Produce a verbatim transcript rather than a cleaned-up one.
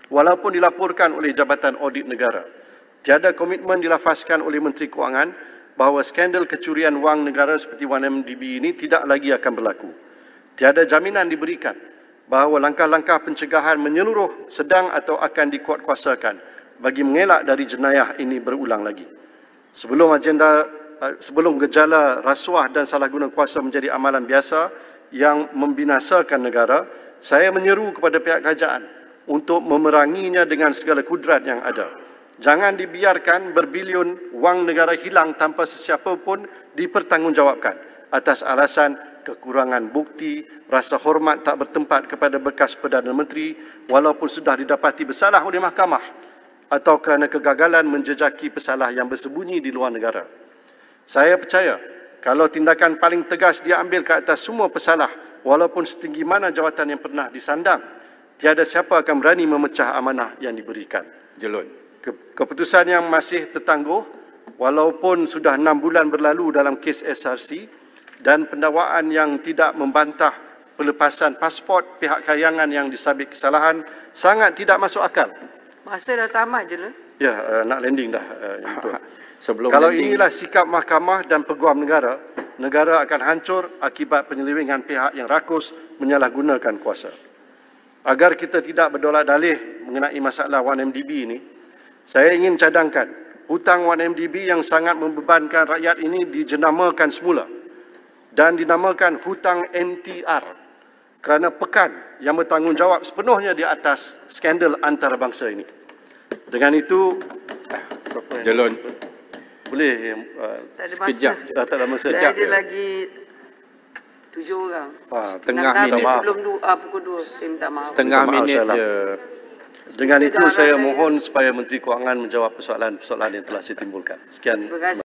Walaupun dilaporkan oleh Jabatan Audit Negara, tiada komitmen dilafazkan oleh Menteri Kewangan bahawa skandal kecurian wang negara seperti one M D B ini tidak lagi akan berlaku. Tiada jaminan diberikan bahawa langkah-langkah pencegahan menyeluruh sedang atau akan dikuatkuasakan bagi mengelak dari jenayah ini berulang lagi. Sebelum agenda sebelum gejala rasuah dan salah guna kuasa menjadi amalan biasa yang membinasakan negara, saya menyeru kepada pihak kerajaan untuk memeranginya dengan segala kudrat yang ada. Jangan dibiarkan berbilion wang negara hilang tanpa sesiapa pun dipertanggungjawabkan atas alasan kekurangan bukti, rasa hormat tak bertempat kepada bekas Perdana Menteri walaupun sudah didapati bersalah oleh mahkamah atau kerana kegagalan menjejaki pesalah yang bersembunyi di luar negara. Saya percaya kalau tindakan paling tegas diambil ke atas semua pesalah walaupun setinggi mana jawatan yang pernah disandang, tiada siapa akan berani memecah amanah yang diberikan. Jelun. Keputusan yang masih tertangguh walaupun sudah enam bulan berlalu dalam kes S R C dan pendakwaan yang tidak membantah pelepasan pasport pihak kayangan yang disabit kesalahan sangat tidak masuk akal. Masa dah tamat je lah. Ya, uh, nak landing dah. Uh, yang betul. Sebelum Kalau landing, inilah sikap mahkamah dan peguam negara, negara akan hancur akibat penyelewengan pihak yang rakus menyalahgunakan kuasa. Agar kita tidak berdolak dalih mengenai masalah one M D B ini, saya ingin cadangkan hutang one M D B yang sangat membebankan rakyat ini dijenamakan semula dan dinamakan hutang N T R kerana pekan yang bertanggungjawab sepenuhnya di atas skandal antarabangsa ini. Dengan itu, Jelun. boleh uh, Tak ada masa. Sekejap. dah tak ada masa. Dah ada lagi tujuh orang. Ah, Setengah Nak habis minit. sebelum dua, ah, pukul dua. Saya minta maaf. Setengah Maaf, minit salah. je. Dengan itu Jangan saya saya- mohon supaya Menteri Kewangan menjawab persoalan-persoalan yang telah saya timbulkan. Sekian. Terima kasih.